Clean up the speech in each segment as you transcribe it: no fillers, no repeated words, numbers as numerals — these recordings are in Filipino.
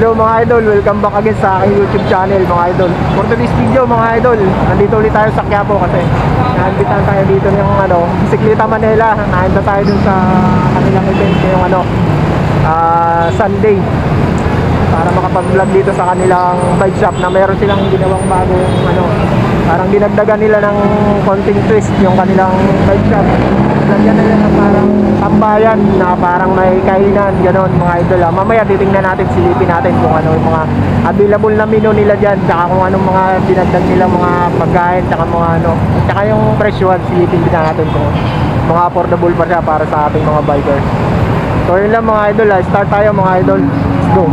Hello mga idol, welcome back again sa aking YouTube channel mga idol. For today's video mga idol, nandito ulit tayo sa Quiapo kasi naimbitan tayo dito ng Bisikleta Manila. Naimba tayo dun sa kanilang event ngayong Sunday para makapag-vlog dito sa kanilang bike shop na meron silang ginawang bagong parang dinagdagan nila ng konting twist yung kanilang bike shop. Lagyan nila ng parang tambayan na parang may kainan, gano'n mga idol. Mamaya titingnan natin, silipin natin kung ano yung mga available na menu nila dyan, tsaka kung anong mga dinagdag nila mga pagkain, tsaka mga tsaka yung presyo, silipin din natin kung mga affordable pa siya para sa ating mga bikers. So yun lang mga idol, start tayo mga idol, let's go.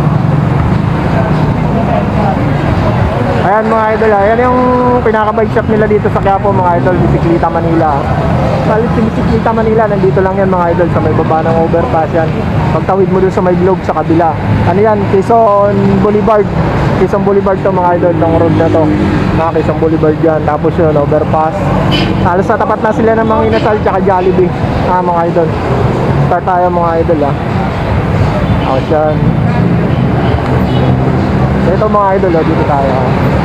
Ayan mga idol, ayan yung pinaka-bike shop nila dito sa Quiapo mga idol, Bisikleta Manila. Salit si Bisikleta Manila, nandito lang yan mga idol, sa may baba ng overpass yan. Pagtawid mo dun sa may Globe sa kabila. Ano yan, Quezon Boulevard. Quezon Boulevard to mga idol, tong road na to. Quezon Boulevard yan, tapos yun, overpass. Halos sa tapat na sila ng mga Inasal tsaka Jollibee. Mga idol. Start tayo mga idol Out yan. Ito mga idol, dito tayo.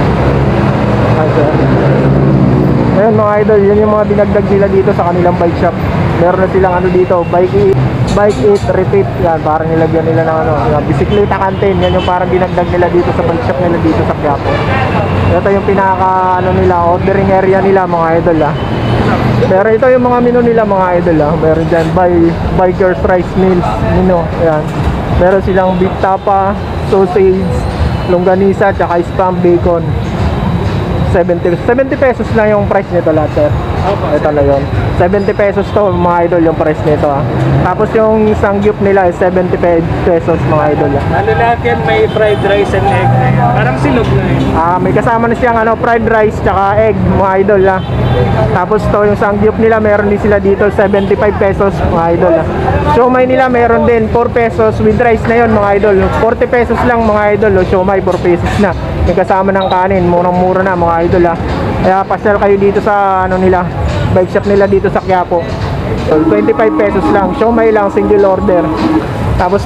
Ayan mga idol, yun yung mga dinagdag nila dito sa kanilang bike shop. Meron na silang dito, bike eat, repeat. Yan, parang nilagyan nila ng yung bisikleta canteen. Yan yung parang dinagdag nila dito sa bike shop nila dito sa Quiapo. Ito yung pinaka nila, ordering area nila mga idol Pero ito yung mga menu nila mga idol Meron dyan, bikers rice meals menu. Ayan. Meron silang beef tapa, sausage, longganisa, tsaka spam bacon. 70 pesos lang yung price nito lahat, sir. Ito na yun. 70 pesos to mga idol yung price nito Tapos yung sangyup nila is 70 pesos mga idol Ano lahat yan, may fried rice and egg na yan. Parang silog na yun. May kasama na siyang fried rice tsaka egg mga idol Tapos to yung sangyup nila, meron din sila dito 75 pesos mga idol Siomay nila meron din 4 pesos with rice na yun mga idol. 40 pesos lang mga idol siomay 4 pesos na. May kasama ng kanin, murang-mura na mga idol Kaya pasyal kayo dito sa nila, bike shop nila dito sa Quiapo. So 25 pesos lang, siomay lang, single order. Tapos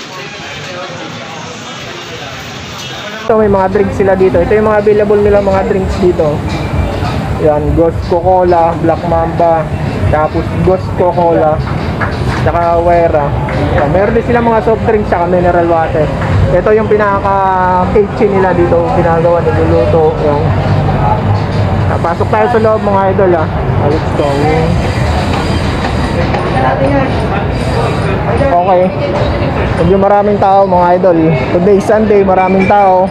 ito may mga drinks sila dito. Ito yung mga available nila mga drinks dito. Yan, Ghost Coca-Cola, Black Mamba, tapos Ghost Coca-Cola, tsaka Wera. Yan, meron din sila mga soft drinks tsaka mineral water. Ito yung pinaka-kitchen nila dito, ginagawa, niluluto. Yung pasok tayo sa loob mga idol Let's go. Okay. Medyo maraming tao mga idol. Today Sunday, maraming tao.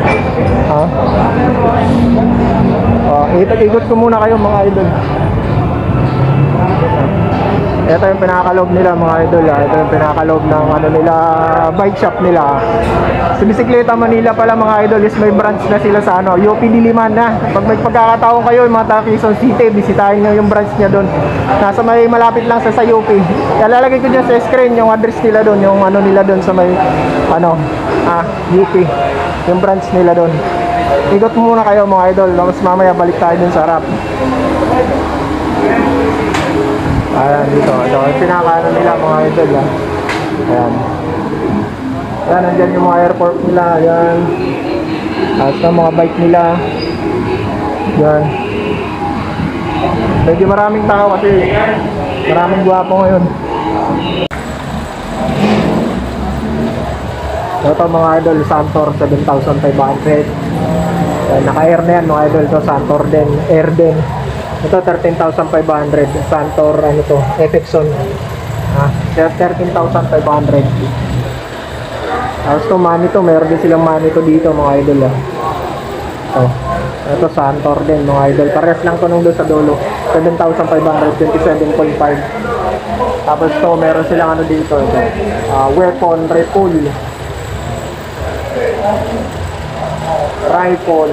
Ikot ko muna kayo mga idol. Ito yung pinakaloob nila mga idol Ito yung pinakaloob ng nila, bike shop nila. Si Bisikleta Manila pala mga idol is may branch na sila sa UP Diliman na. Pag may pagkakataon kayo yung mga taga Quezon City, bisitahin nyo yung branch niya doon. Nasa may malapit lang sa UP. Kaya lalagay ko dyan sa screen yung address nila doon, yung nila doon sa may UP. Yung branch nila doon. Ikot muna kayo mga idol, tapos mamaya balik tayo dun sa harap. Ayan dito, ito yung pinaka nila mga idol Ayan. Ayan, nandyan yung mga airport nila. Ayan. Tapos yung mga bike nila. Ayan. Medyo maraming tao kasi maraming gwapo ngayon. Ito mga idol, Santor 7,500. Naka-air na yan mga idol. Ito Santor din, air din. Ito 13,500. Santor Efexon 13,500. Tapos ito Manito, meron din silang Manito dito mga idol Ito Santor din mga idol. Pares lang ito nung doon sa dulo, 7,500, 27.5. Tapos ito meron silang dito Weapon Rifle. Rifle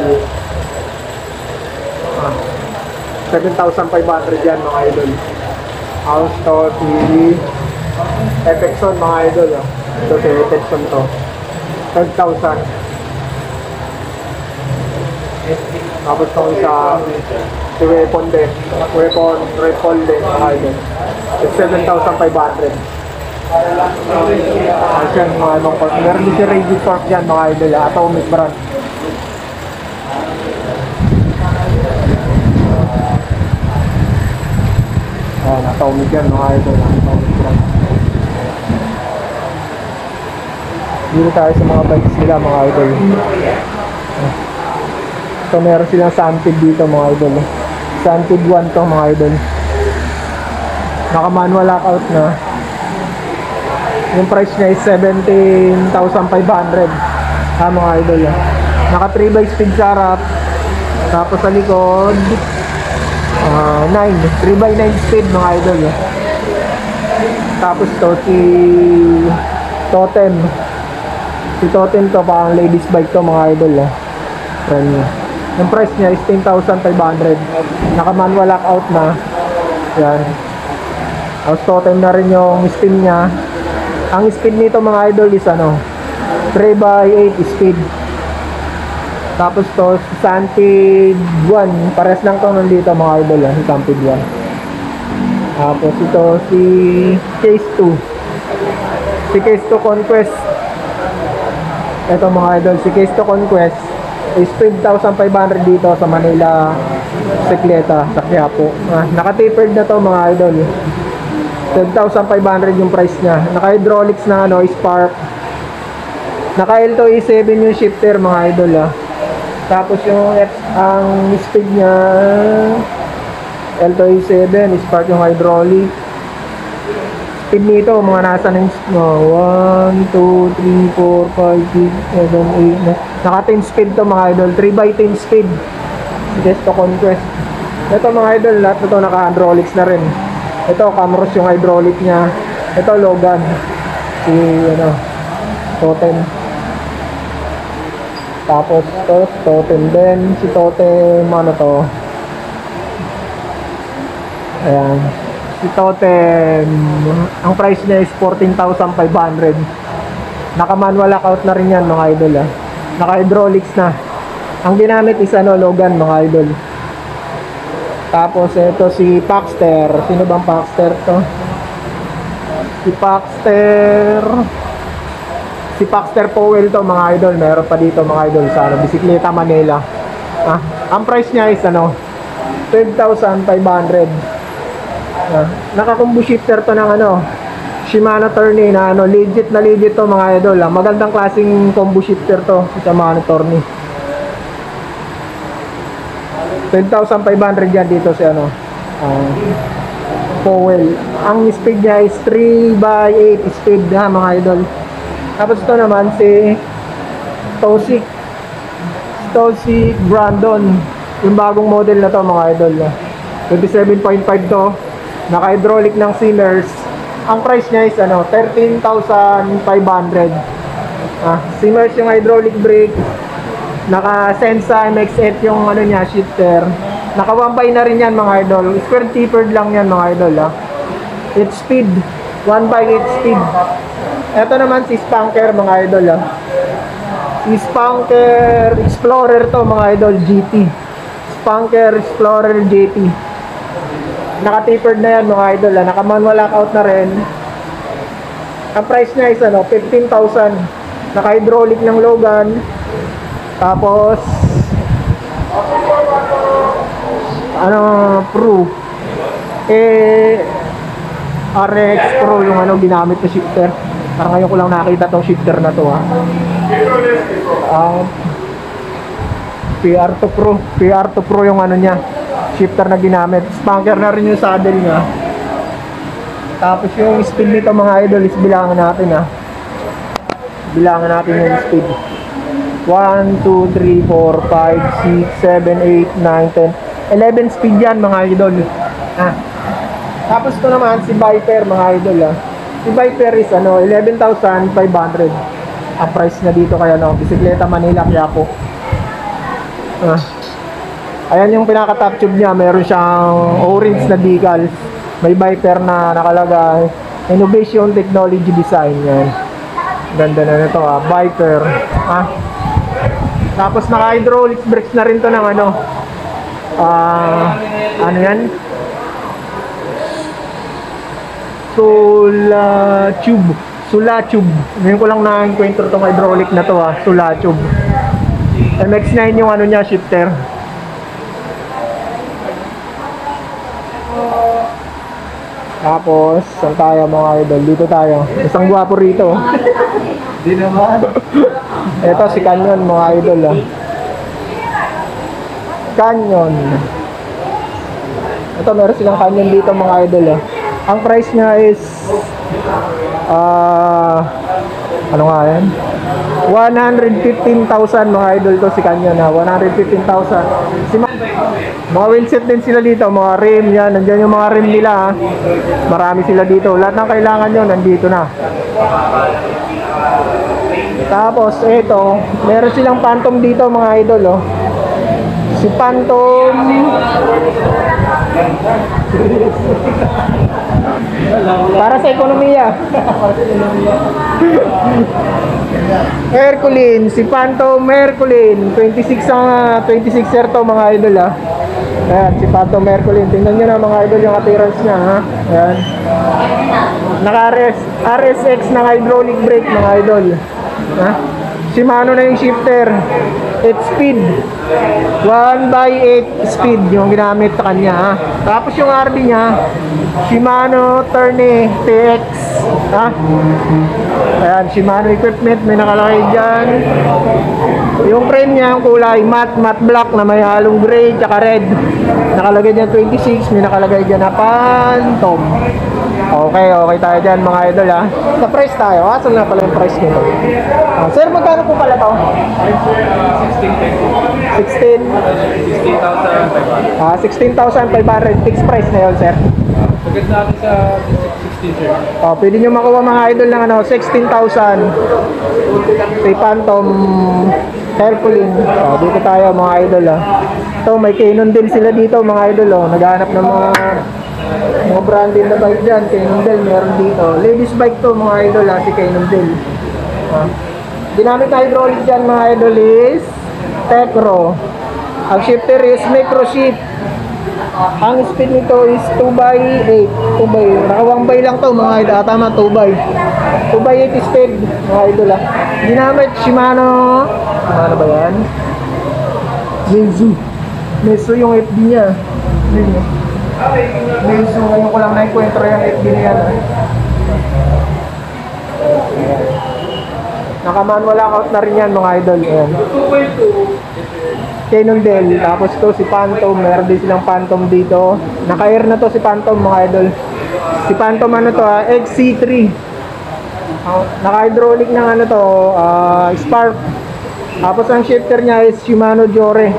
7,500 yan mga idol. House to si Efexon mga idol Ito si Efexon to 12,000. Tapos ito sa si Weapon din, Weapon Rifle din mga idol, 7,500. Ayan, mga ibang cork. Meron din si Radic Cork dyan, mga idol, Atomic brand. Ayan, Atomic yan, mga idol, Atomic brand. Dito tayo sa mga bikes nila, mga idol. So, meron silang Sandpid dito, mga idol. Sandpid 1 to, mga idol. Naka-manual lockout na. Yung price niya is 17,500. Mga idol. Naka 3x speed sa harap. Tapos sa likod, 3x9 speed, mga idol. Tapos to, si Totem. Si Totem to, parang ladies bike to, mga idol. Brand new. Yung price niya is 10,500. Naka-manual lockout na. Yan. Tapos Totem na rin yung spin niya. Ang speed nito, mga idol, is 3x8 speed. Tapos to, Sandpid 1. Pares lang to nandito, mga idol. Si Sandpid 1. Tapos ito, si Case 2. Si Case 2 Conquest. Ito, mga idol, si Case 2 Conquest is 12,500 dito sa Manila Bicicleta sa Quiapo. Naka-tapered na to, mga idol. 12,500 yung price niya. Naka-hydraulics na Spark. Naka-L2E7 yung shifter, mga idol. Tapos yung ang speed niya L2E7, Spark yung hydraulic. Speed nito, mga nasa ng 1, 2, 3, 4, 5, 6, 7, 8, naka 10 speed to, mga idol. 3x10 speed. Just to Conquest. Ito, mga idol, lahat ito naka-hydraulics na rin. Ito, Camrose yung hydraulic niya. Ito, Logan. Si, Totem. Tapos, ito, Totem din. Si Totem, ayan. Si Totem, ang price niya is 14,500. Naka-manual lockout na rin yan, mga idol. Naka-hydraulics na. Ang ginamit is Logan, mga idol. Tapos ito si Paxter. Sino bang Paxter to? Si Paxter Powell to, mga idol. Meron pa dito, mga idol, sa Bicicleta Manila. Ang price niya is 12,500. Naka-combo shifter to ng Shimano Tourney na legit to, mga idol. Magandang klaseng combo shifter to sa Shimano Tourney. 10,500 yan dito si Powell. Ang speed niya is 3x8 speed, mga idol. Tapos ito naman si Toxic Brandon, yung bagong model na to, mga idol. 27.5 to. Naka-hydraulic ng Simmers. Ang price niya is 13,500. Simmers yung hydraulic brake. Naka-Sensa MX-8 yung niya, shifter. Naka-1x na rin yan, mga idol. Square tapered lang yan, mga idol. 8 speed. 1x8 speed. Ito naman si Spanker, mga idol. Si Spanker Explorer to, mga idol, GT. Spanker Explorer GT. Naka-tapered na yan, mga idol. Naka-manual lockout na rin. Ang price niya is 15,000. Naka-hydraulic ng Logan. Tapos Pro RX Pro yung ginamit na shifter. Parang ngayon ko lang nakita tong shifter na to, PR2 Pro yung niya, shifter na ginamit. Spanker na rin yung saddle niya. Tapos yung speed nito, mga idol, is bilangan natin, bilangan natin yung speed. 1, 2, 3, 4, 5, 6, 7, 8, 9, 10, 11 speed yan, mga idol. Tapos ito naman si Viper, mga idol. Si Viper is 11,500 ang price na dito, kaya Bicicleta Manila Quiapo. Ayan yung pinaka top tube niya. Meron siyang orange na decal. May Viper na nakalagay Innovation Technology Design. Yan, ganda na nito, Viper. Tapos naka-hydraulic brakes na rin to ng ano yan? Solatube. Solatube. Ngayon ko lang na-encounter tong hydraulic na to Solatube. MX-9 yung ano niya, shifter. Tapos, saan tayo mga idol? Dito tayo. Isang gwapo rito. Di naman. Ito si Canyon mga idol Canyon. Ito meron silang Canyon dito mga idol Ang price niya is ano nga yan? 115,000 mga idol to si Canyon 115,000. Mga wheelset din sila dito, mga rim yan. Nandiyan yung mga rim nila Marami sila dito. Lahat ng kailangan nyo nandito na. Tapos ito, meron silang Phantom dito mga idol Si Phantom para sa ekonomiya. Hercules, si Phantom Hercules 26er to mga idol Ayan, si Phantom Hercules. Tingnan nyo na mga idol yung appearance niya Ayan. Naka RSX ng hydraulic brake mga idol Shimano na yung shifter 8 speed 1/8 speed yung ginamit sa kanya Tapos yung RD niya Shimano Tourney TX Ayan, Shimano equipment may nakalagay dyan. Yung frame niya, yung kulay matte black na may halong gray tsaka red. Nakalagay dyan 26, may nakalagay dyan na Phantom. Okay tayo dyan mga idol Sa price tayo, saan na pala yung price nito? Sir, magkano po pala to? 16,500 fixed price na yun sir. Pagkat natin sa 16 sir. Pwede nyo makuha mga idol ng 16,000 kay Phantom Hercules. Dito tayo mga idol Ito may Canon din sila dito mga idol Naghahanap ng mga branded na bike dyan. Cannondale meron dito. Ladies bike to mga idol si Cannondale. Ginamit na hydraulic dyan mga idol is Tecro. Ang shifter is micro shift. Ang speed nito is 2/8. Naka 1/8 lang to mga idol. Tama, 2/8 speed mga idol Ginamit Shimano. Ano ba yan? Meizu yung FD niya. Meizu, ngayon ko lang na-encuentro yung FD niya Naka-manual lockout na rin yan mga idol. Ayan. Cannondale. Tapos to si Phantom. Meron din silang Phantom dito. Naka-air na to si Phantom mga idol. Si Phantom XC3. Naka-hydraulic ng Spark. Tapos ang shifter niya is Shimano Jore.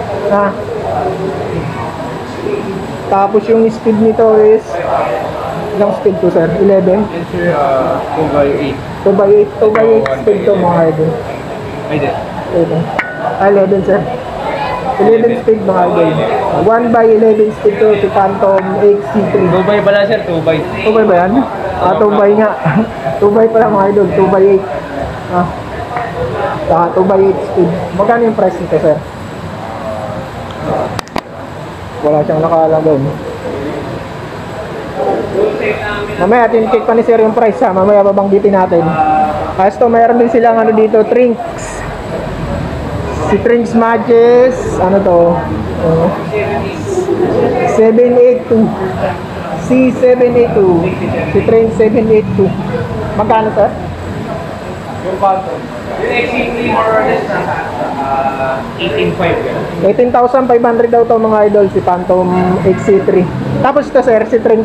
Tapos yung speed nito is ilang speed to sir? 11? Yes sir, 2/8. 2/8 speed to mga idol. Ay din. 11 sir. 11 speed mga idol. 1/11 speed to si Phantom XC3. 2x pala sir, 2x. 2x ba yan? 2x nga. 2x pala mga idol, 2/8. Saka 2/8 speed. Magkano yung price nito sir? Wala siyang nakalagay. Mamaya tin-check pa ni sir yung price mamaya babanggitin natin. As to meron din silang dito Trinks. Si Trinks Matches to 782 C782 si Trinks 782. Magkano sir? Yung Phantom. Yung XC3 more or less nasa 18,500. 18,500 daw to mga idol si Phantom XC3. Tapos ito sir, si Trinks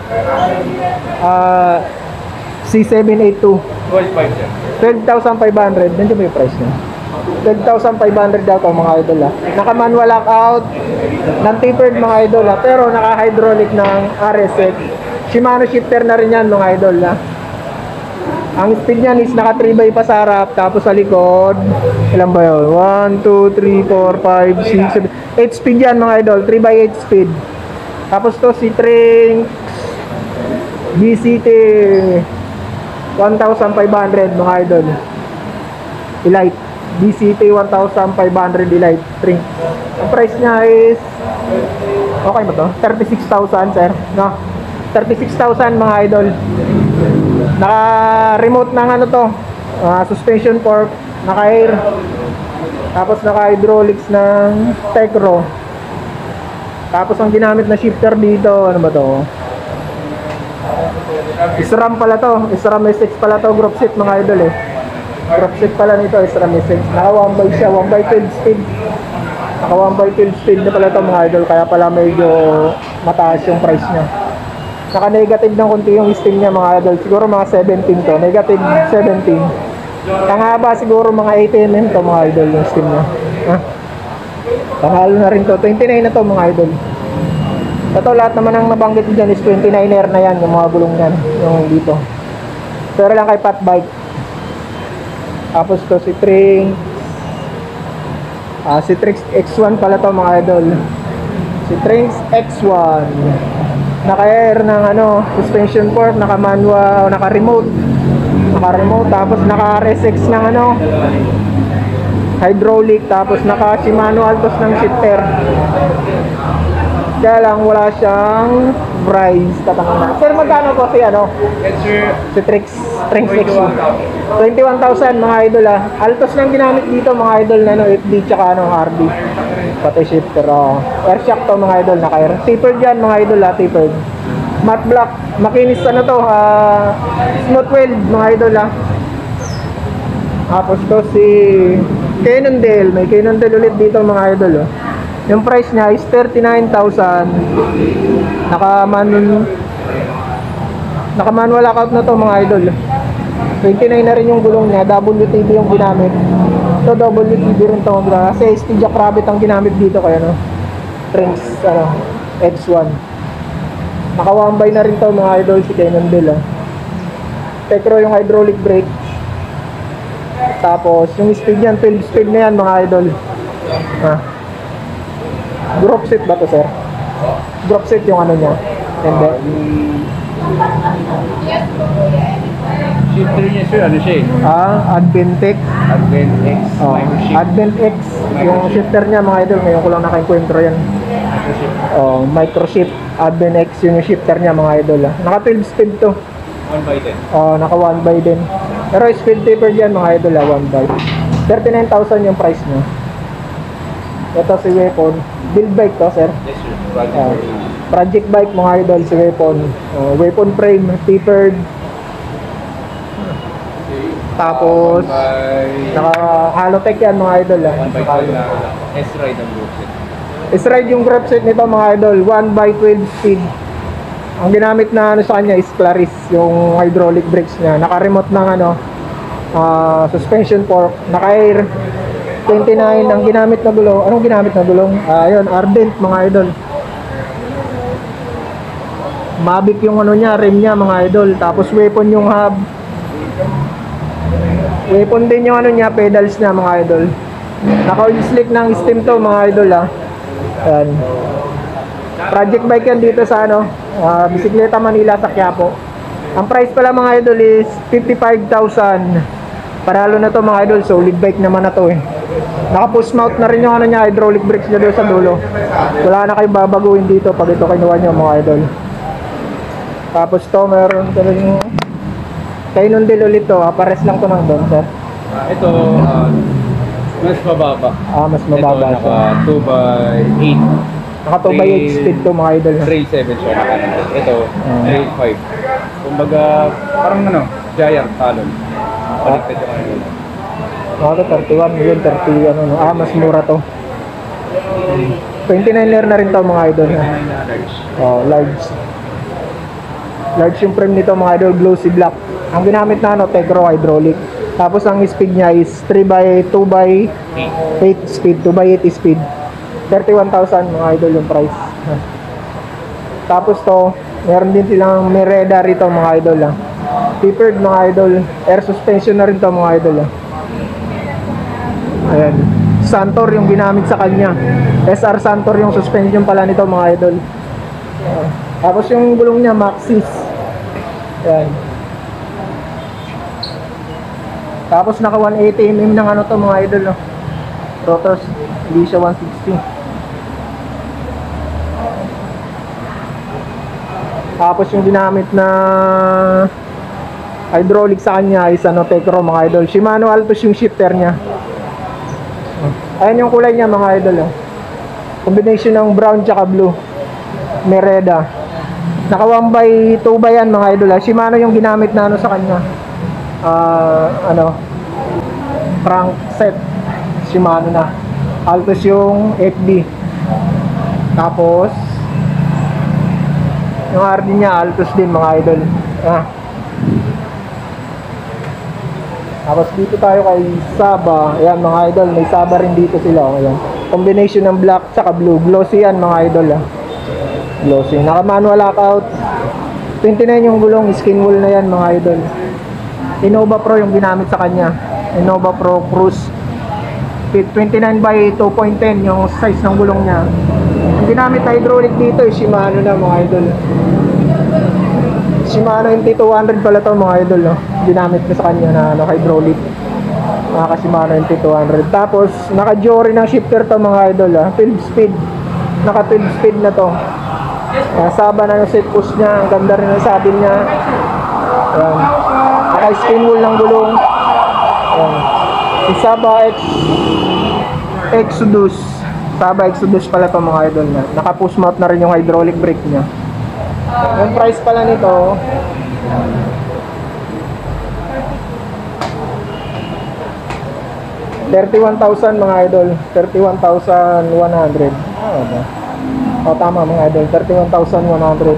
C782 12,500 sir. 12,500. Nandiyan ba yung price niya? 12,500 daw to mga idol Naka-manual lockout ng tapered mga idol pero naka-hydraulic ng RSX. Shimano shifter na rin yan mga idol Ang speed niyan is naka 3x pa sa harap, tapos sa likod ilan ba yun? 1, 2, 3, 4, 5, 6, 7 8 speed yan mga idol, 3x8 speed. Tapos to si Trinks BCT 1,500 mga idol Elite BCT 1,500 Elite Trinks. Ang price niya is okay ba to? 36,000 sir, no? 36,000 mga idol. Naka-remote ng ano to, suspension fork, naka-air. Tapos naka-hydraulics ng Tecro. Tapos ang ginamit na shifter dito, ano ba to? SRAM pala to, SRAM S6 pala to, group set mga idol eh. Group set pala nito, SRAM S6. Naka 1x siya, 1x12 speed. Naka 1x12 speed na pala to mga idol, kaya pala medyo mataas yung price niya. Naka-negative ng konti yung steam niya mga idol. Siguro mga 17 to. Negative 17. Ang haba siguro mga 80 mm to mga idol yung steam niya. Panalo na rin to. 29 na to mga idol. Ito lahat naman ang nabanggit dyan is 29er na yan. Yung mga gulong yan. Yung dito. Pero lang kay Pat Bike. Tapos to si Trix. Si Trix X1 pala to mga idol. Si Trix X1. Naka-air ng ano, suspension fork, naka-manual, naka-remote. Naka-remote, tapos naka-RSX ng ano, hydraulic, tapos naka-Shimano Altos ng shifter. Kaya lang wala siyang price tatangan. Sir, magkano po si ano? Yes, sir. Si Trix X1. 21,000 mga idol ah. Altos lang ginamit dito mga idol na ano, FD tsaka ano, RD. Pati shifter. Air shock to mga idol, naka-air. Tapered yan mga idol ah, tapered. Matte black, makinis ano to, smooth weld mga idol ah. Tapos to si Cannondale, may Cannondale ulit dito mga idol oh. Yung price niya is 39,000. Naka-manual lockout na to mga idol. 29 na rin yung gulong niya, WTB yung ginamit. Ito WTB rin to, kasi ST Jack Rabbit ang ginamit dito kaya no. Trix ano, X1. Naka 1x na rin to mga idol si Cannondale oh. Tecro yung hydraulic brake. Tapos yung speed niyan, 12 speed na yan mga idol. Group set ba to sir? Group set yung ano niya. Hindi. Shifter niya, sir. Ano siya eh? Adventec. Advent X. Microshift. Advent X. Yung shifter niya mga idol. Ngayon ko lang nakainkwentro yan. Microshift. Advent X yung shifter niya mga idol. Naka 12 speed to. 1x10. Naka 1x10. Pero speed taper yan mga idol 1x. 39,000 yung price niya. Ito si Weapon. Build bike to sir. Yes, sir. Project. Project bike mga idol si Weapon. Weapon frame, tapered. Tapos naka Halotech yan mga idol 1x12 na S-Ride ang group set. S-Ride yung grip set nito mga idol, 1x12 speed. Ang ginamit na ano sa kanya is Claris, yung hydraulic brakes niya. Naka-remote ng ano, suspension fork, naka-air. 29 ang ginamit na gulong. Anong ginamit na gulong? Ayun, Ardent mga idol. Mavic yung ano niya, rim niya mga idol. Tapos Weapon yung hub. Weapon din yung ano niya, pedals niya mga idol. Naka-oil slick ng steam to mga idol Ayan. Project bike yan dito sa ano, Bisikleta Manila sa Quiapo. Ang price pala mga idol is 55,000. Paralo na to mga idol, solid bike naman na to eh. Naka push mount na rin yung ano niya, hydraulic brakes niya doon sa dulo. Wala na kayo babaguhin dito pag ito kinuha nyo mga idol. Tapos to meron yung Cannondale ulit to, pares lang to ng doon sir. Ito, mas mababa. Mas mababa ito, naka 2x8. Naka 2x8 speed to mga idol. Trail 7 siya. Ito, Trail 5. Kumbaga, parang ano, giant talon. Connected yung ano. Ito 31 yun, 30 ano no. Mas mura to. 29er na rin to mga idol. 29 na large. Large. Large yung frame nito mga idol, glossy black. Ang ginamit na ano, Tecro hydraulic. Tapos ang speed niya is 2x8 speed, 2x8 speed. 31,000 mga idol yung price. Tapos to, meron din silang Mereda rito mga idol Tapered mga idol. Air suspension na rin to mga idol Ayan. Santor yung ginamit sa kanya. SR Santor yung suspension pala nito mga idol. Tapos yung gulong niya Maxxis. Ayan. Tapos naka 180mm ng ano to mga idol Rotors, hindi siya 160. Tapos yung ginamit na hydraulic sa kanya is ano, Tecro mga idol. Shimano Altus yung shifter niya. Ayan yung kulay niya mga idol. Combination ng brown tsaka blue. Mereda. Naka 1x2 ba yan mga idol. Shimano yung ginamit na ano sa kanya. Crank set. Shimano na. Altus yung FD. Tapos yung RD niya Altus din mga idol. Tapos dito tayo kay Saba. Ayan mga idol, may Saba rin dito sila. Ayan. Combination ng black tsaka blue. Glossy yan mga idol. Glossy. Naka manual lockout. 29 yung gulong, skin wool na yan mga idol. Innova Pro yung ginamit sa kanya. Innova Pro Cruise. 29 by 2.10 yung size ng gulong niya. Yung ginamit na hydraulic dito is Shimano na mga idol. Shimano MT200 pala to mga idol, no? Ginamit ko sa kanya na hydraulic. Naka Shimano MT200. Tapos naka Jory ng shifter to mga idol, 12 speed. Naka 12 speed na to. Saba na yung set push niya, ang ganda rin ng saddle niya. Ayan. Naka skin wool ng gulong. Ayan. Si Saba Exodus. Saba Exodus pala to mga idol na. Naka push mount na rin yung hydraulic brake niya. Yung price pala nito 31,000 mga idol. 31,100. Tama mga idol, 31,100.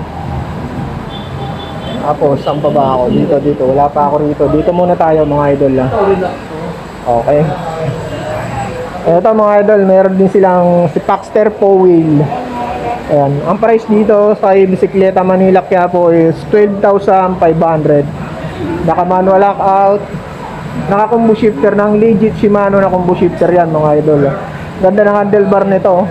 Tapos saan pa ba ako? Dito. Wala pa ako rito. Dito muna tayo mga idol. Okay. Ito mga idol, meron din silang si Paxter Po-Wheel. Ayan. Ang price dito sa bisikleta Manila Quiapo is 12,500. Naka manual lockout. Naka combo shifter ng legit Shimano na combo shifter yan mga idol. Ganda ng handlebar nito.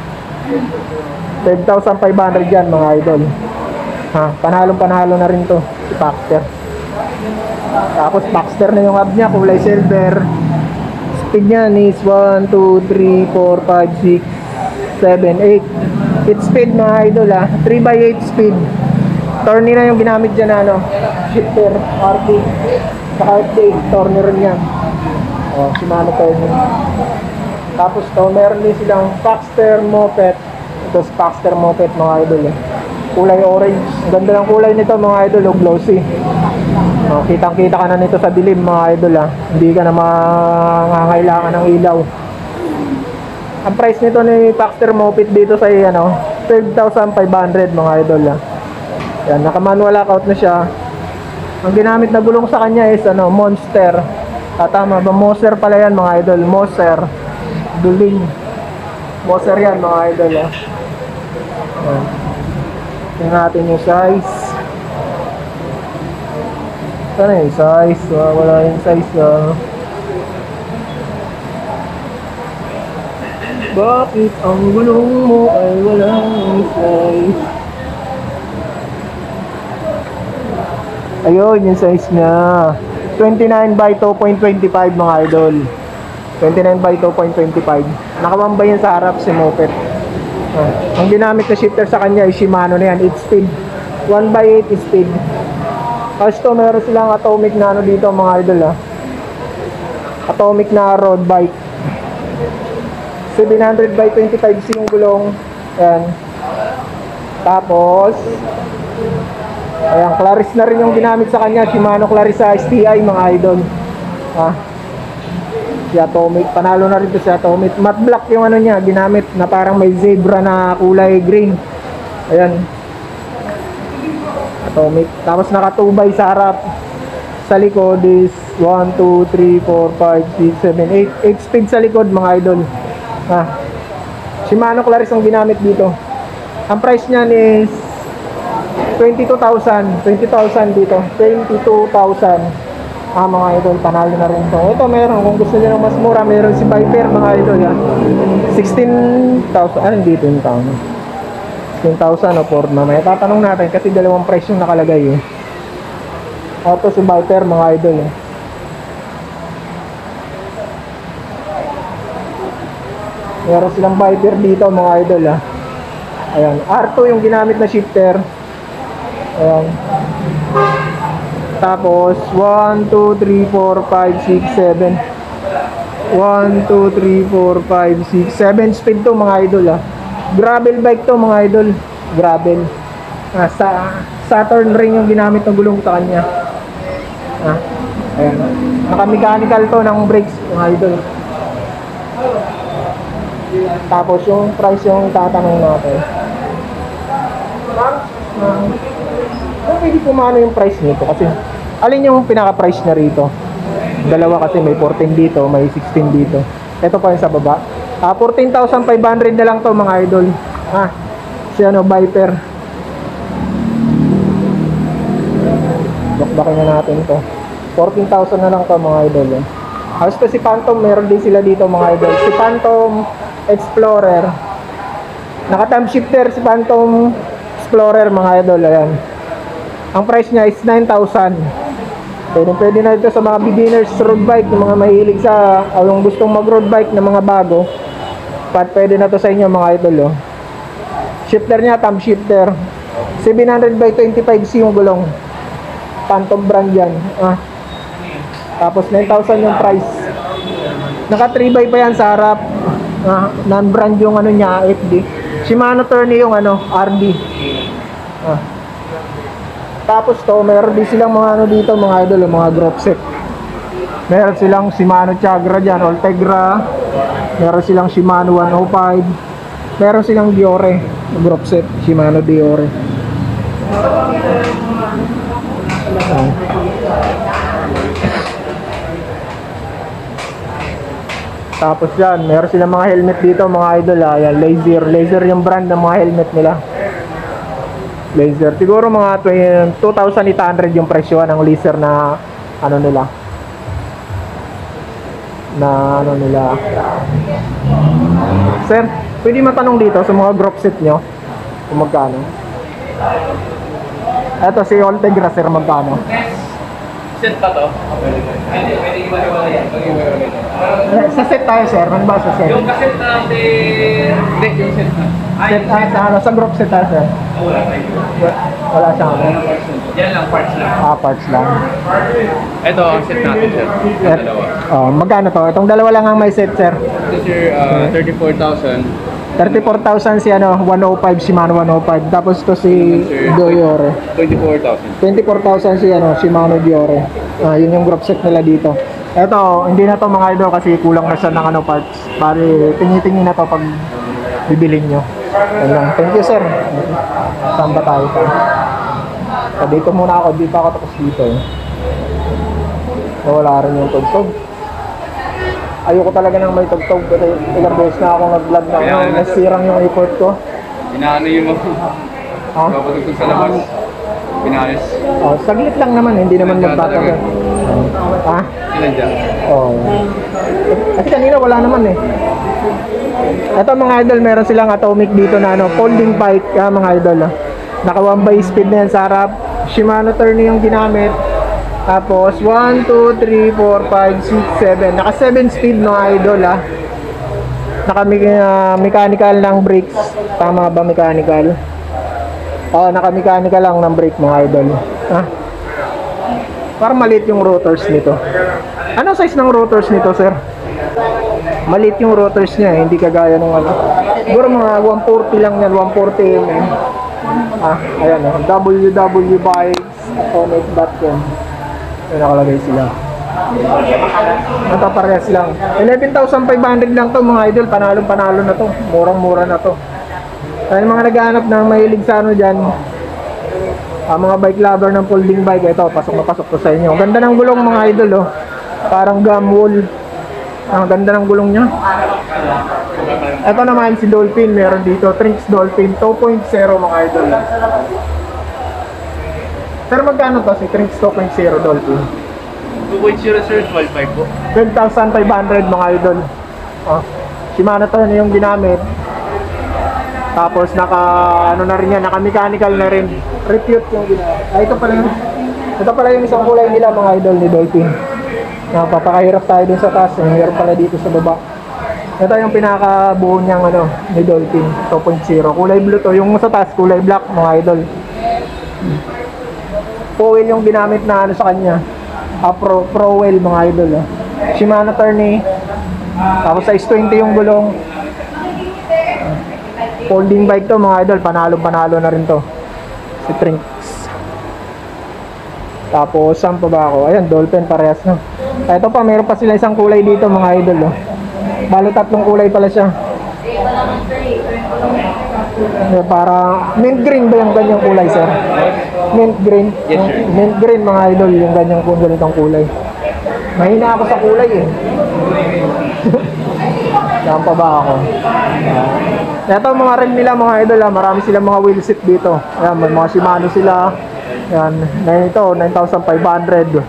12,500 yan mga idol. Panalo na rin to si Paxter. Tapos Paxter na yung hub niya, kulay silver. Speed niya is 1, 2, 3, 4, 5, 6, 7, 8. 8 speed mga idol 3x8 speed. Torney na yung ginamit dyan na shifter, RT. Saka FD, torney rin yan. Shimano torney. Tapos to, meron din silang Paxter Moped. Ito si Paxter Moped mga idol kulay orange. Ganda ng kulay nito mga idol, glossy. Kitang kita ka na nito sa dilim mga idol Hindi ka na mangangailangan ng ilaw. Ang price nito ni Paxter Moped dito sa 12,500 mga idol Yan, naka manual lockout na siya. Ang ginamit na gulong sa kanya is Monster. Tama ba? Moser pala yan mga idol. Moser. Duling. Moser yan mga idol Yan. Tingnan natin yung size. Saan yung size? Wala yung size Bakit ang gulong mo ay walang size? Ayun, yung size niya 29 by 2.25 mga idol. 29 by 2.25. Nakawambay yan sa harap si Moped. Ang ginamit na shifter sa kanya ay Shimano na yan, 8 speed. 1 by 8 speed. Tapos to, meron silang atomic na dito mga idol Atomic na road bike. 700 by 25C yung gulong. Ayan. Tapos ayan, Claris na rin yung ginamit sa kanya. Shimano Claris STI mga idol. Si Atomic, panalo na rin to si Atomic. Matte black yung niya, ginamit na parang may zebra na kulay green. Ayan. Atomic. Tapos naka 2x sa harap. Sa likod is 1, 2, 3, 4, 5, 6, 7, 8. 8 speed sa likod mga idol. Shimano Claris ang ginamit dito. Ang price niyan is 22,000. 20,000 dito. 22,000. Mga idol, panalo na rin to. Ito meron, kung gusto niyo ng mas mura, meron si Viper mga idol 16,000. Dito yung town 16,000 o Ford mamaya. Tatanong natin kasi dalawang price yung nakalagay Ito si Viper mga idol Meron silang Viper dito mga idol Ayan, R2 yung ginamit na shifter. Ayan. Tapos 1, 2, 3, 4, 5, 6, 7. 1, 2, 3, 4, 5, 6, 7 speed to mga idol ah. Gravel bike to mga idol. Gravel. Sa Saturn ring yung ginamit ng gulong sa kanya. Ayan. Naka-mechanical to ng brakes mga idol. Tapos yung price yung tatanong natin. Kung pwede pumano yung price nito kasi alin yung pinaka-price na rito? Dalawa kasi may 14 dito, may 16 dito. Ito pa yung sa baba. 14,500 na lang to mga idol. Si ano, Viper. Bakbakin na natin to. 14,000 na lang to mga idol. Halos to si Phantom, meron din sila dito mga idol. Si Phantom Explorer. Naka-thumb shifter si Phantom Explorer mga idol. Ayan. Ang price niya is 9,000. Pwede na ito sa mga beginners road bike, yung mga mahilig sa yung gustong mag road bike na mga bago. Pwede na to sa inyo mga idol. Shifter niya, thumb shifter. 700/25C yung gulong. Phantom brand yan. Tapos 9,000 yung price. Naka 3x pa yan sa harap. Non-brand yung ano niya, FD. Shimano Tourney yung ano, RD. Tapos to, meron din silang mga ano dito mga idol, mga group set. Meron silang Shimano Chagra dyan, Ultegra. Meron silang Shimano 105. Meron silang Diore group set, Shimano Diore. Tapos yan, meron silang mga helmet dito mga idol. Yan, Laser yung brand ng mga helmet nila. Laser. Siguro mga 2,800 yung presyo ng laser na ano nila. Sir, pwede matanong dito sa mga group set nyo kung magkano? Eto si Ultegra sir, magkano? Set pa to? Pwede iba-iba yan. Sa set tayo sir, ano ba sa set? Yung kaset natin... Hindi, yung set na. Sa group set tayo sir? Wala siyang ano? Yan lang, parts lang. Parts lang. Ito ang set natin, sir. Yung dalawa. Magkano to? Itong dalawa lang ang may set sir. Ito, sir, 34,000. 34,000 si ano, 105, Shimano 105. Tapos to si Diore. 24,000. 24,000 si ano, Shimano Diore. Yun yung group set nila dito. Eto, hindi na to mga idol kasi kulang na siya ng ano parts. Bali, tingi-tingi na to pag bibilin nyo. Ayan. Thank you sir. Saan ba tayo pa? Dito muna ako, di pa ako tapos dito. Wala rin yung tugtog. Ayoko talaga nang may tugtog kasi ilang beses na ako nag-vlog na nasirang yung report ko. Inaano yung mga papatugtog sa labas. Pinalis. Saglit lang naman, hindi naman magtatagal. Sinadya. Kasi kanina wala naman eh. Ito mga idol, meron silang Atomic dito na ano, folding bike mga idol. Naka 1x speed na yan sa harap. Shimano Tourney yung ginamit. Tapos 1, 2, 3, 4, 5, 6, 7. Naka 7 speed mga idol Naka mechanical ng brakes. Tama ba mechanical? Naka mechanical lang ng brake mga idol. Parang maliit yung rotors nito. Ano size ng rotors nito sir? Maliit yung rotors niya hindi kagaya ng ano. Siguro mga 140 lang yan, 140 mm. Ayan www.bikes.atomic.com. May nakalagay sila. Nataparehas lang. 11,500 lang to mga idol. Panalo na to. Murang-mura na to. Kaya mga naghahanap ng mahilig sa ano dyan, mga bike lover ng folding bike, ito, pasok na pasok to sa inyo. Ang ganda ng gulong mga idol Parang gum wool. Ang ganda ng gulong niya. Ito naman si Dolphin, meron dito. Trinx Dolphin 2.0 mga idol. Pero magkano to si Trinx 2.0 Dolphin? 2.0 sir, 12.5 po. 12,500 mga idol. Shimano to yung ginamit. Tapos naka ano na rin yan, naka mechanical na rin. Repute yung ginamit. Ito pala yung isang kulay nila mga idol ni Dolphin. Napapakahirap tayo dun sa taas, meron pala dito sa baba. Ito yung pinakabuo niyang ano ni Dolphin 2.0. Kulay blue to, yung sa taas kulay black mga idol. Powell yung ginamit na ano sa kanya. Prowell mga idol. Shimano Tourney. Tapos size 20 yung gulong. Folding bike to mga idol. Panalo na rin to. Si Trinks. Tapos saan pa ba ako? Ayan, Dolphin parehas na. Ito pa, meron pa sila isang kulay dito mga idol. Balo 3 kulay pala siya. Para mint green ba yung ganyang kulay, sir? Mint green? Yes, sir. Mint green mga idol, yung ganyang ganitong kulay. Mahina ako sa kulay eh. Saan pa ba ako? Ito mga rim nila mga idol, marami silang mga wheel set dito. Ayan, may mga Shimano sila. Ayan, ito, 9,500.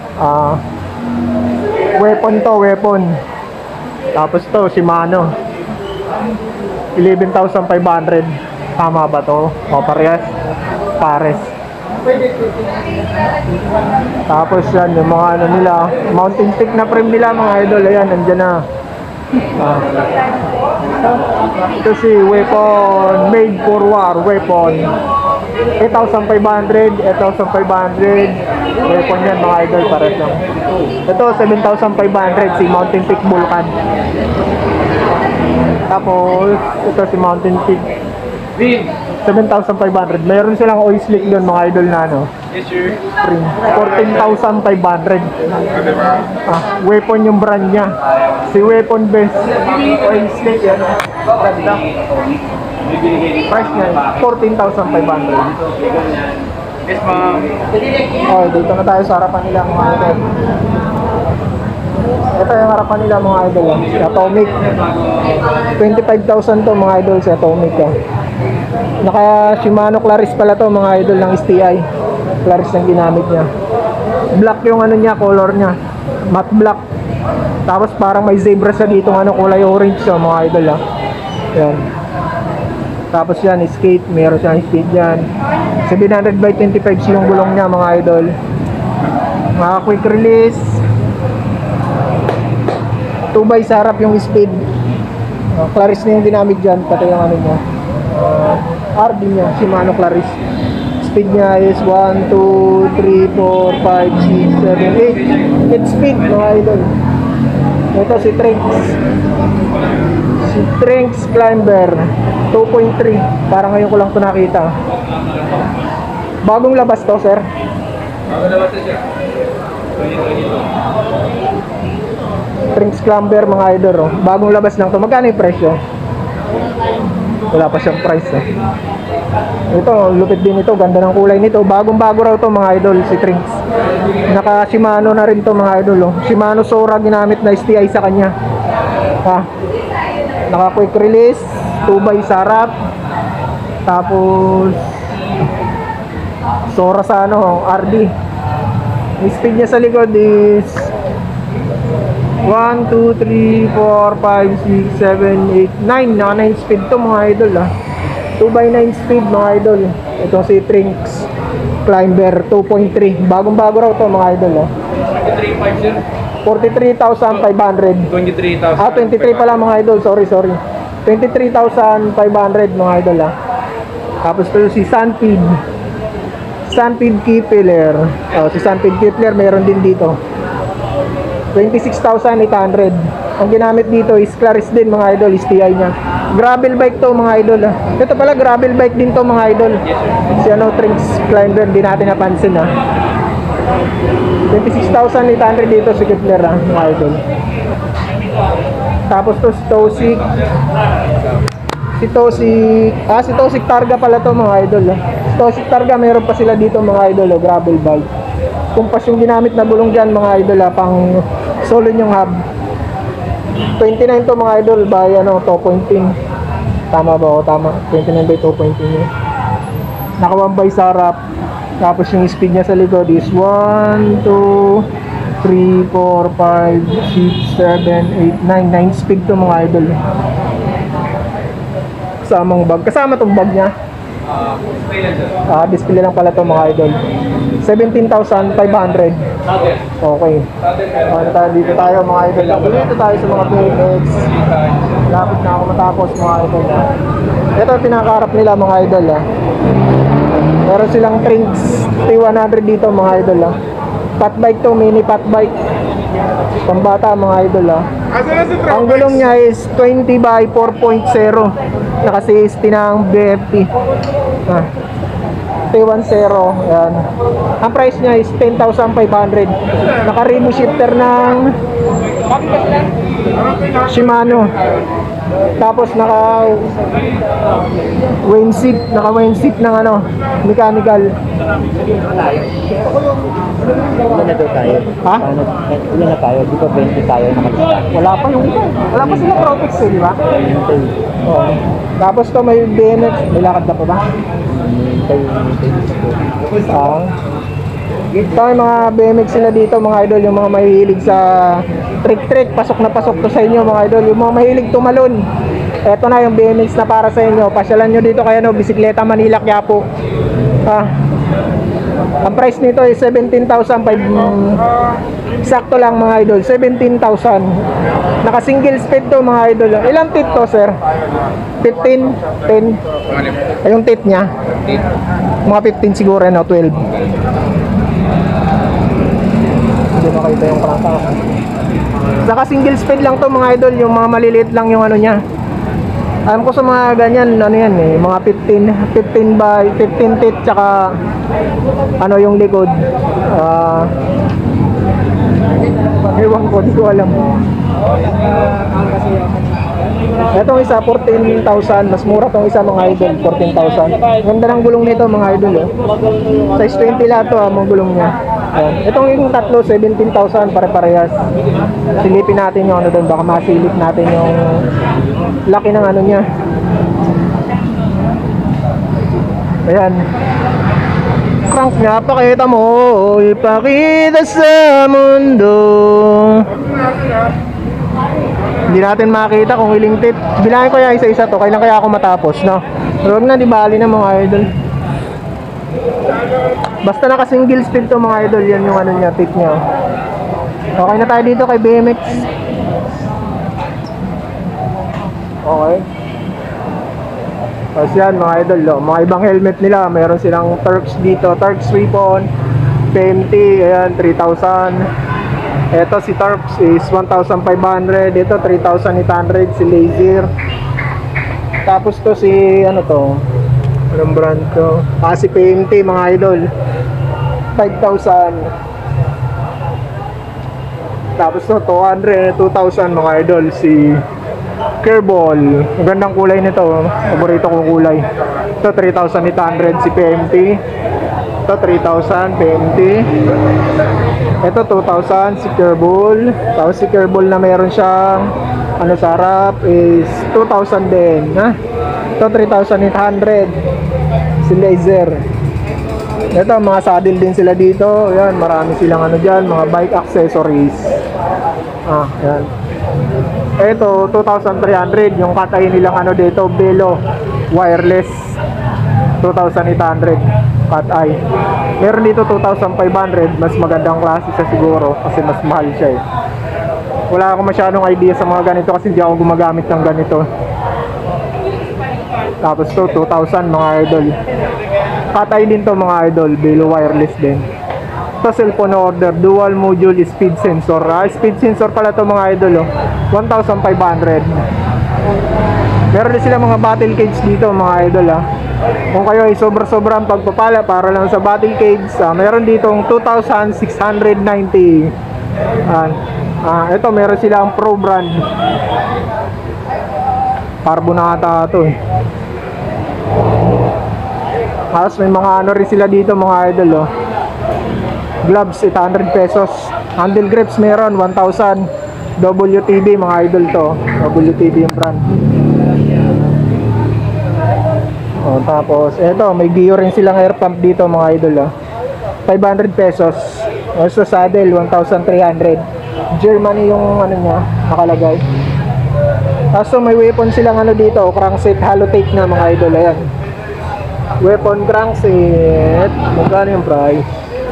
Weapon. Tapos to, Shimano. 11,500. Tama ba to? O, pares. Tapos yan, yung mga ano nila, mountain stick na frame nila mga idol. Ayan, nandyan na. Ito si Weapon, made for war, Weapon. 8,500, 8,500. Weapon yan mga idol, pares lang. Ito, 7,500, si Mountain Peak Vulcan. Tapos, ito si Mountain Peak. 7,500. Meron silang oil slick doon mga idol na ano. Yes, sir. 14,500. Weapon yung brand niya. Si Weapon Best. Oil slick yan. Ganda. Price niya 14,500. Yes, ma'am. Oh, dito na tayo sa harapan nila mga idol. Ito yung harapan nila mga idol. Si Atomic. 25,000 to mga idol si Atomic. Naka Shimano Claris pala to mga idol ng STI. Claris ang ginamit niya. Black yung ano niya, color niya. Matte black. Tapos parang may zebra sa dito ano, kulay orange so, mga idol Yan. Tapos yan, skate. Meron siyang skate dyan. 700 by 25 yung gulong niya mga idol. Mga quick release. 2x sa harap yung speed. Claris na yung ginamit dyan. Pati yung ano niya. RD niya, Shimano Claris. Speed niya is 1, 2, 3, 4, 5, 6, 7, 8. 8 speed mga idol. Ito si Trinks. Si Trinks Climber 2.3. Parang ngayon ko lang ito nakita. Bagong labas to, sir. Bagong labas na siya. Trinks Climber mga idol. Bagong labas lang to. Magkano yung presyo? Wala pa siyang price Ito, lupit din ito. Ganda ng kulay nito. Bagong-bago raw to mga idol si Trinks. Naka Shimano na rin to mga idol Shimano Sora ginamit na STI sa kanya. Naka quick release, 2x sa harap. Tapos Sora sa ano, RD. Yung speed niya sa likod is 1, 2, 3, 4, 5, 6, 7, 8, 9. Naka 9 speed to mga idol 2x9 speed mga idol. Ito si Trinks Climber 2.3. Bagong-bago raw to mga idol 43,500, sir. 43,500. 23,000. 23 pala mga idol. Sorry. 23,500 mga idol Tapos ito si Sunpeed Kepler. Si Sunpeed Kepler meron din dito. 26,800. Ang ginamit dito is Claris din mga idol, STI niya. Gravel bike to mga idol Ito pala gravel bike din to mga idol. Si ano, Trinks Climber, di natin napansin 26,800 dito si Kepler mga idol. Tapos to si Tosik. Si Tosik Targa pala to mga idol Si Tosik Targa meron pa sila dito mga idol gravel bike. Kumpas yung ginamit na gulong dyan mga idol pang solo yung hub. 29 to mga idol by ano, 2.10. Tama ba o? Tama. 29 by 2.10 Naka 1x sa harap. Tapos yung speed niya sa likod is 1, 2, 3, 4, 5, 6, 7, 8, 9. 9 speed to mga idol. Kasamang bag. Kasama tong bag niya. Display lang, sir. Display lang pala to mga idol. 17,500. Okay. Dito tayo mga idol. Dito tayo sa mga BMX. Lapit na ako matapos mga idol. Ito pinakaharap nila mga idol Meron silang Trinks T100 dito mga idol ah. Fat bike to, mini fat bike. Pambata mga idol ah. Ang gulong niya is 20 by 4.0. Naka-CST ng BFT. Ah. T10, yan. Ang price niya is 10,500. Naka-remo shifter ng Shimano. Tapos naka wind seat ng ano, mechanical. Ilan na daw tayo? Ha? Ilan na tayo? Di ba 20 tayo nakalista? Wala pa yung iba. Wala pa sila Protex eh, di ba? Oo. Tapos to may BMX, may lakad na pa ba? Ito yung mga BMX sila dito mga idol, yung mga mahilig sa trick, pasok na pasok to sa inyo mga idol, yung mga mahilig tumalon. Eto na yung BMX na para sa inyo. Pasyalan nyo dito kaya no, Bisikleta Manila Quiapo. Ang price nito ay 17,500. Sakto lang mga idol, 17,000. Naka single speed to mga idol. Ilang tit to sir? 15? 10? Ay yung tit nya? Mga 15 siguro no, 12. Hindi makita yung crank. Saka single speed lang to mga idol, yung mga maliliit lang yung ano nya. Alam ko sa mga ganyan, ano yan eh, mga 15 by 15 teeth, tsaka ano yung likod. Ewan ko, di ko alam. Etong isa, 14,000. Mas mura tong isa mga idol, 14,000. Ganda ng gulong nito mga idol eh. Size 20 lahat to mga gulong niya. Ayan. Itong yung tatlo, 17,000 pare-parehas. Silipin natin yung ano doon, baka masilip natin yung laki ng ano niya. Ayan. Crank niya, pakita mo, ipakita sa mundo. Hindi natin makita kung iling tit. Bilangin ko yan isa-isa to, kailan kaya ako matapos, no? Huwag na, di bali na mga idol. Basta naka single speed to mga idol, yan yung ano niya, tit niya. Okay na tayo dito kay BMX. Okay. Tapos yan mga idol, mga ibang helmet nila, mayroon silang Turks dito, Turks Ribbon, PMT, ayan, 3,000. Ito si Turks is 1,500, ito 3,800 si Laser. Tapos to si ano to, anong brand to? Si PMT mga idol, 5,000. Tapos to 2,000 mga idol si Kerbal. Magandang kulay nito, paborito kong kulay. Ito 3,800 si PMT. Ito 3,000 PMT. Ito 2,000 si Kerbal. Tapos si Kerbal na meron siyang ano sa harap is 2,000 din, ha? Ito 3,800 si Laser. Ito mga saddle din sila dito. Yan, marami silang ano diyan, mga bike accessories. Yan. Ito 2,300 yung katay nilang ano dito, Velo wireless. 2,800 cut eye. Meron dito 2,500, mas magandang klase siya siguro kasi mas mahal siya eh. Wala akong masyadong idea sa mga ganito kasi hindi ako gumagamit ng ganito. Tapos to 2,000 mga idol. Cut eye din to mga idol, Velo wireless din. Ito cellphone order, dual module speed sensor. Speed sensor pala to mga idol 1,500. Meron din sila mga battle cage dito mga idol Kung kayo ay sobra-sobrang pagpapala para lang sa battle cage, meron ditong 2,690. Ito meron silang Pro brand. Carbonata ito eh. Tapos may mga ano rin sila dito mga idol gloves 800 pesos. Handle grips meron 1,000. WTB mga idol to. WTB yung brand. Tapos eto may Gio rin silang air pump dito mga idol 500 pesos. Also saddle 1,300. Germany yung ano niya nakalagay. Tapos may weapon silang ano dito, crankset hollow tape na mga idol. Ayan, weapon crankset. Magkano yung price?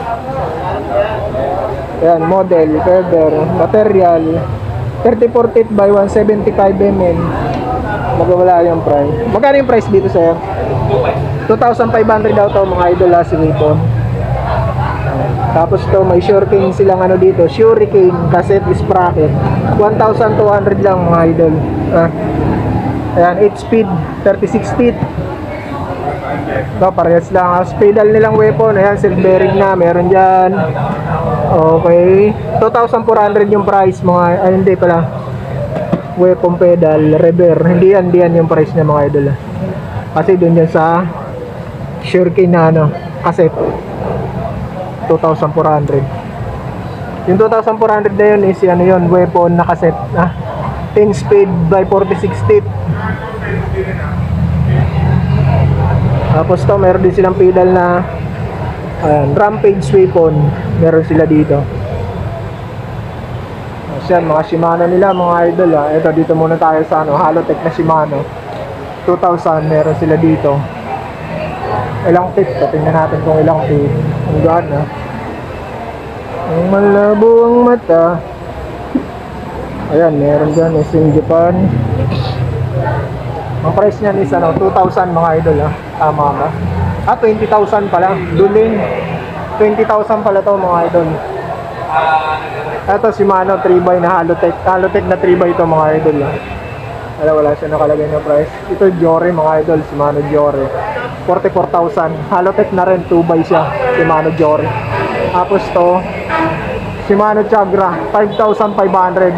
Ayan, model, feather, material 34 teeth by 175 mm. Magwala yung price. Magkano yung price dito sir? 2,500 daw to mga idol ha, si weapon. Tapos to may Shuriken silang ano dito, Shuriken cassette sprocket. 1,200 lang mga idol. Ayan, 8 speed, 36 feet. Ito, parehas lang. Pedal nilang weapon. Ayan, silk bearing na. Meron dyan. Okay. 2,400 yung price mga... Ay, hindi pala. Weapon pedal, rever. Hindi yan yung price niya mga idol. Kasi dun yan sa Shuriken na ano, cassette. 2,400. Yung 2,400 na yun is ano yun, weapon na cassette. 10 speed by 46 feet. Tapos to, meron din silang pedal na Rampage weapon. Meron sila dito. Yan, mga Shimano nila mga idol Ito, dito muna tayo sa ano, Halotech na Shimano 2,000, meron sila dito. Ilang feet? Tingnan natin kung ilang feet. Ang gana. Ang malabo ang mata. Ayan, meron dyan. Is in Japan. Ang price niyan is ano, 2,000 mga idol Tama ba? 20,000 pala. Duling. 20,000 pala to mga idol. Ito Shimano 3x na Halotech. Halotech na 3x to mga idol wala siya nakalagay na price. Ito Jore mga idol, Shimano Jore 44,000. Halotech na rin, 2x siya, Shimano Jore. Tapos to Shimano Chagra 5,500.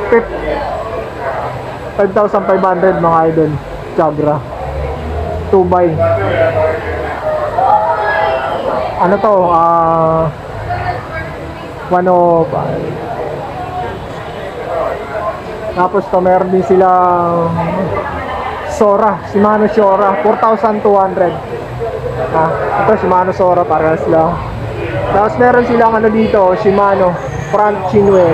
5,500 mga idol, Chagra 2x. Ano to? 105. Tapos to meron din silang Sora, Shimano Sora 4,200. Ito Shimano Sora, parehas lang. Tapos meron silang ano dito, Shimano front chinwheel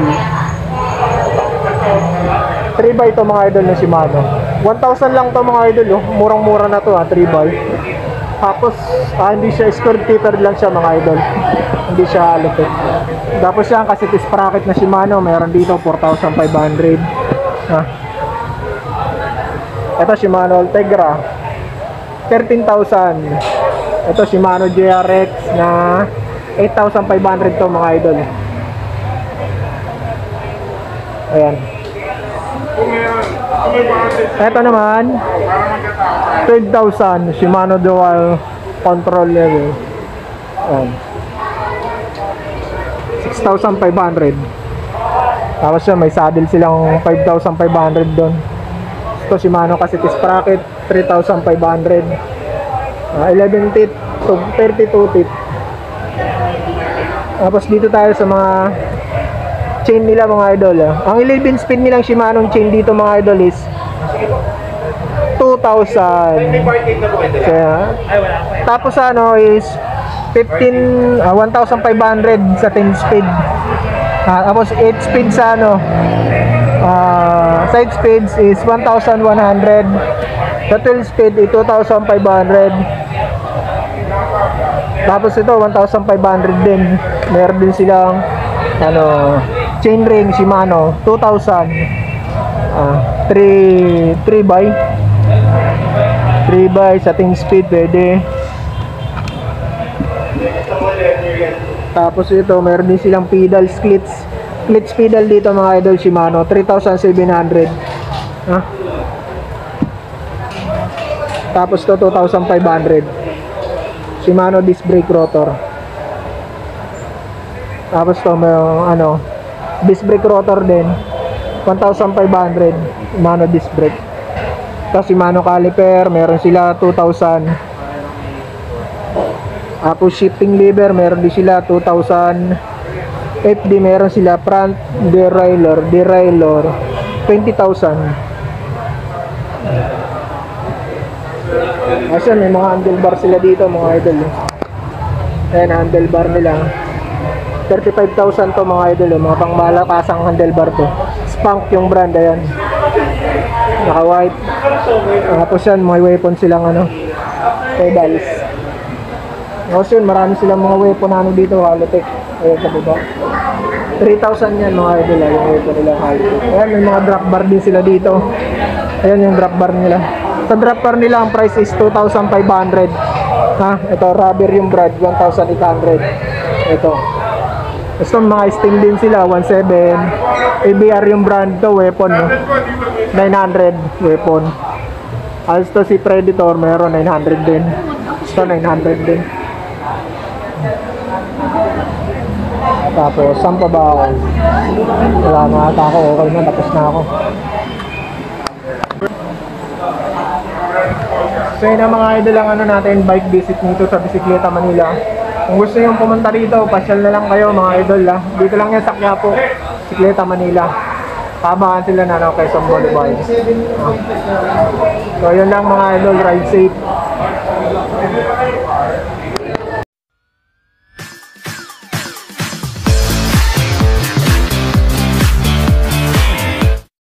3x to mga idol na Shimano. 1,000 lang to mga idol murang-mura na to 3x. Tapos hindi siya square keeper lang siya mga idol. Hindi siya Halotech. Tapos yan kasi sprocket na Shimano, meron dito 4,500. Ito Shimano Ultegra 13,000. Ito Shimano JRX na 8,500 to mga idol. Ayan. Ito naman 12,000 Shimano dual control level. Ayan. 6,500. Tapos yun, may saddle silang 5,500 doon. Ito Shimano kasi sprocket 3,500. 11 teeth to 32 teeth. Tapos dito tayo sa mga chain nila mga idol. Ang 11 speed nilang Shimano chain dito mga idol is 2,000. Tapos ano is 1,500 sa 10 speed. Tapos 8 speed sa ano, side speeds is 1,100. Sa 12 speed is 2,500. Tapos ito 1,500 din. Meron din silang ano, chain ring Shimano 2,000. 3x sa 10 speed pwede. Tapos ito, meron din silang pedal splits. Splits pedal dito mga idol Shimano, 3,700. Tapos to 2,500. Shimano disc brake rotor. Tapos to may ano, disc brake rotor din, 1,500. Shimano disc brake. Tapos Shimano caliper, meron sila 2,000. Tapos shifting lever, meron din sila 2,000. FD, meron sila front derailleur 20,000. Kasi may mga handlebar sila dito mga idol. Ayan, handlebar nila 35,000 to mga idol. Mga pangmalakasang handlebar to. Spunk yung brand, ayan, naka white. Tapos yan, may weapon silang ano, pedals. Tapos yun, marami silang mga weapon na ano dito, Halotech. Ayan sa baba, 3,000 yan mga idol, yung weapon nila Halotech. Ayan, may mga drop bar din sila dito. Ayan yung drop bar nila. Sa drop bar nila, ang price is 2,500. Ito rubber yung brand, 1,800. Ito. Gusto mga steam din sila, 1,700. ABR yung brand to, weapon, no? 900 weapon. Alas to si Predator, meron 900 din. Ito 900 din. Tapos, saan pa ba ako? Wala na ata ako, okay na, tapos na ako. So yun ang mga idol ang ano natin, bike visit nito sa Bisikleta Manila. Kung gusto nyo pumunta dito, pasyal na lang kayo mga idol ha. Dito lang yan sa Quiapo, Bisikleta Manila. Tabakan sila na Quezon Boulevard. So yun lang mga idol, ride safe.